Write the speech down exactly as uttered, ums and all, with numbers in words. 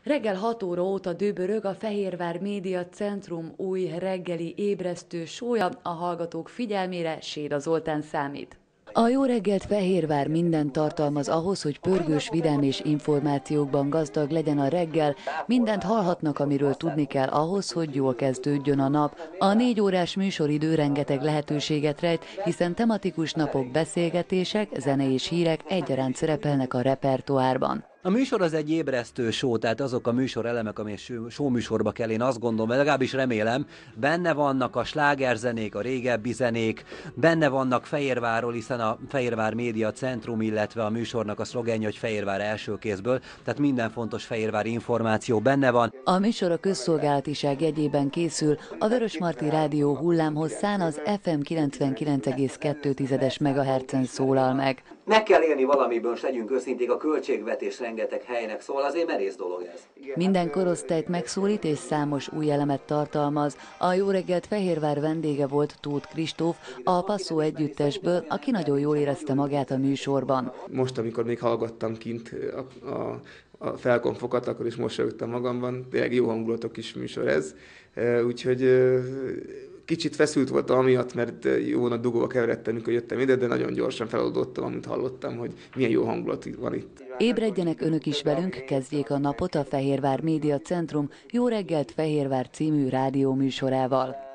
Reggel hat óra óta dübörög a Fehérvár Média Centrum új reggeli ébresztő sója, a hallgatók figyelmére Séda Zoltán számít. A Jó reggelt Fehérvár mindent tartalmaz ahhoz, hogy pörgős, vidám és információkban gazdag legyen a reggel. Mindent hallhatnak, amiről tudni kell ahhoz, hogy jól kezdődjön a nap. A négy órás műsoridő rengeteg lehetőséget rejt, hiszen tematikus napok, beszélgetések, zene és hírek egyaránt szerepelnek a repertoárban. A műsor az egy ébresztő show, tehát azok a műsor elemek, ami show műsorba kell, én azt gondolom, legalábbis remélem, benne vannak a slágerzenék, a régebbi zenék, benne vannak Fehérvárról, hiszen a Fehérvár Média Centrum, illetve a műsornak a szlogenje, hogy Fehérvár első kézből, tehát minden fontos fehérvári információ benne van. A műsor a közszolgálatiság jegyében készül, a Vörösmarty Rádió hullámhosszán az ef em kilencvenkilenc egész kettő megahertzen szólal meg. Meg kell élni valamiből, és legyünk őszinték, a költségvetés rengeteg helynek szól, azért merész dolog ez. Minden korosztályt megszólít és számos új elemet tartalmaz. A Jó reggelt Fehérvár vendége volt Tóth Kristóf, a Passzó együttesből, aki nagyon jól érezte magát a műsorban. Most, amikor még hallgattam kint a, a, a felkonfokat, akkor is mosolyogtam magamban. Tényleg jó hangulatú kis műsor ez, úgyhogy kicsit feszült voltam amiatt, mert jó nagy dugóba keveredtem, amikor jöttem ide, de nagyon gyorsan feloldottam, amit hallottam, hogy milyen jó hangulat van itt. Ébredjenek önök is velünk, kezdjék a napot a Fehérvár Média Centrum Jó reggelt Fehérvár című rádió műsorával.